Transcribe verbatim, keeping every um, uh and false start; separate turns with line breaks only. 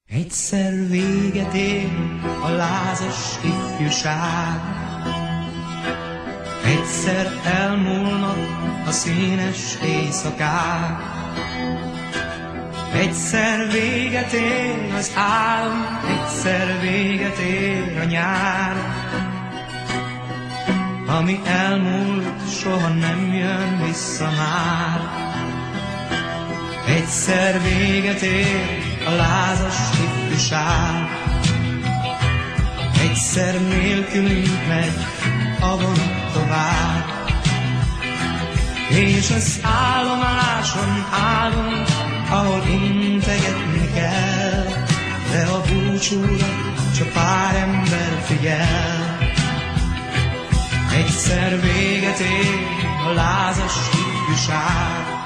Egyszer véget ér a lázas ifjúság, egyszer elmúlnak a színes éjszakák, egyszer véget ér az álom, egyszer véget ér a nyár. Ami elmúlt, soha nem jön vissza már. Egyszer véget ér a lázas ifjúság, egyszer nélkülünk megy a vonat tovább. És az állomáson állunk, ahol integetni kell, de a búcsúra csak pár ember figyel. Egyszer véget ér a lázas ifjúság,